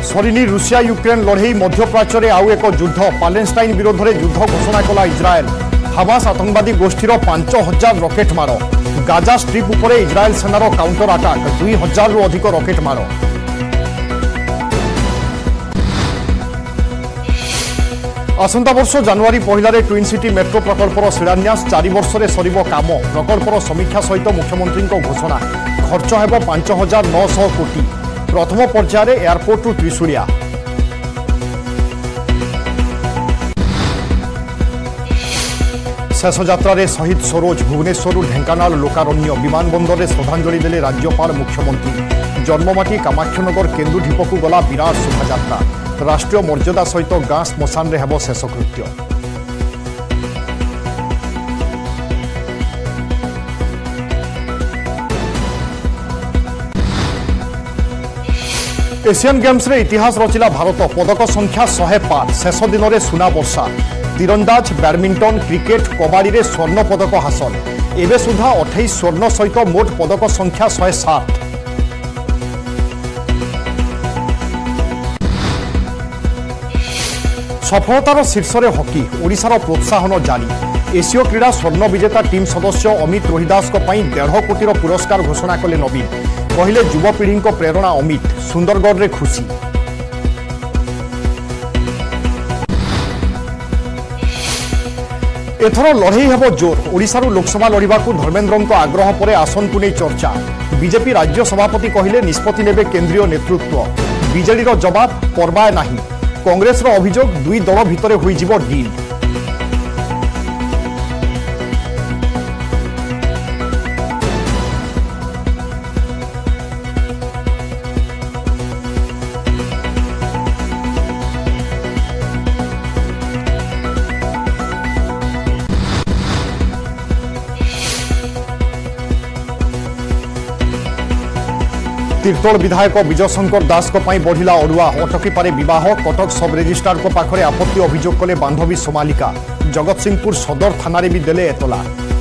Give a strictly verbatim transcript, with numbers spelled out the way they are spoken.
सरीनी Russia Ukraine लड़ई मध्यप्राच्य में आउ एक युद्ध पालेस्टाइन विरोध में युद्ध घोषणा कला इज्राएल हमास आतंकवादी गोष्ठीर पांच हजार रकेट माड़ गाजा स्ट्रिप उपरे इज्राएल सेनार काउंटर अटैक दुई हजार रु अधिक रकेट माड़ आसंता वर्ष जनवरी पहलारे ट्विन सिटी मेट्रो प्रकल्पर शिलान्यास चार वर्ष में सरिब काम प्रकल्पर समीक्षा सहित मुख्यमंत्री घोषणा खर्च हेब पांच हजार नौश कोटी प्रथम पर्यायर एयरपोर्ट टू त्रिशूलिया शेष यात्रा शहीद सरोज भुवनेश्वर ढेंकानाल लोकारण्य विमानबंदर में श्रद्धांजलि देले राज्यपाल मुख्यमंत्री जन्ममाटी कामाक्षनगर केन्दुढीपकू गला विराट शोभायात्रा राष्ट्रीय मर्यादा सहित गाँ श्मशान हेब शेषकृत्य। एशियन गेम्स रे इतिहास रचिला भारत पदक संख्या सौ पार शेष दिन में सुना वर्षा तीरंदाज बैडमिंटन क्रिकेट कबाड़ी रे स्वर्ण पदक हासिल एवं सुधा अठाईस स्वर्ण सहित मोट पदक संख्या सौ सात। सफलतार शीर्ष में हॉकी ओडिशार प्रोत्साहन जारी एशियो क्रीड़ा स्वर्ण विजेता टीम सदस्य अमित रोहिदास डेढ़ कोटीर पुरस्कार घोषणा कले नवीन कहले युवपीढ़ी प्रेरणा अमित सुंदरगढ़ रे खुशी। एथर लड़ई हेब जोर ओडिशारू लोकसभा लड़ाकू धर्मेन्द्र आग्रह पर आसन को नहीं चर्चा बीजेपी राज्य सभापति कहले निष्पत्ति नेबे केंद्रीय नेतृत्व बीजेडी जवाब परवाए नहीं कांग्रेस अभियोग दुई दल भितर होइजिबो डील। तीर्तोल विधायक विजय शंकर दास बढ़िला अड़ुआ अटकी पारे विवाह कटक सब रेजिस्ट्रार पाखरे आपत्ति अभियोग कले बांधवी सोमालिका जगतसिंहपुर सदर थाना भी देले एतला।